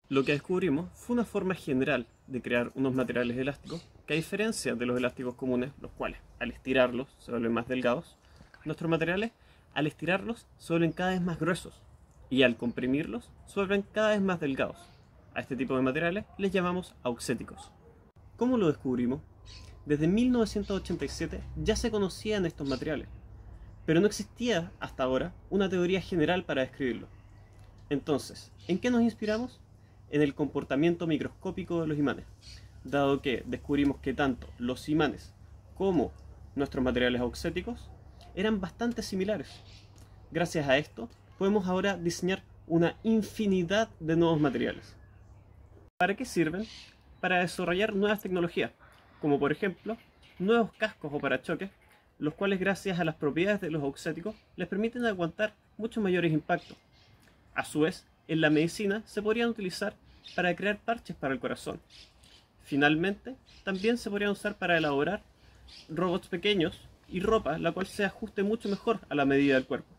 Lo que descubrimos fue una forma general de crear unos materiales elásticos que, a diferencia de los elásticos comunes, los cuales al estirarlos se vuelven más delgados, nuestros materiales al estirarlos se vuelven cada vez más gruesos y al comprimirlos se vuelven cada vez más delgados. A este tipo de materiales les llamamos auxéticos. ¿Cómo lo descubrimos? Desde 1987 ya se conocían estos materiales, pero no existía hasta ahora una teoría general para describirlos. Entonces, ¿en qué nos inspiramos? En el comportamiento microscópico de los imanes, dado que descubrimos que tanto los imanes como nuestros materiales auxéticos eran bastante similares. Gracias a esto, podemos ahora diseñar una infinidad de nuevos materiales. ¿Para qué sirven? Para desarrollar nuevas tecnologías, como por ejemplo, nuevos cascos o parachoques, los cuales gracias a las propiedades de los auxéticos les permiten aguantar muchos mayores impactos. A su vez, en la medicina se podrían utilizar para crear parches para el corazón. Finalmente, también se podrían usar para elaborar robots pequeños y ropa la cual se ajuste mucho mejor a la medida del cuerpo.